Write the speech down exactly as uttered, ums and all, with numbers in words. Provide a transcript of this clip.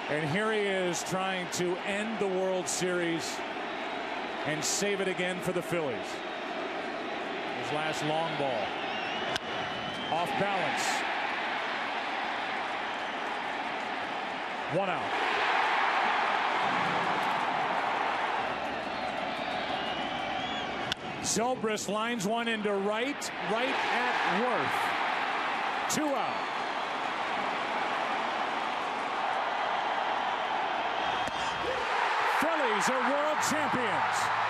And here he is trying to end the World Series and save it again for the Phillies. His last long ball. Off balance. One out. Zobrist lines one into right, right at Worth. Two out. Phillies are world champions.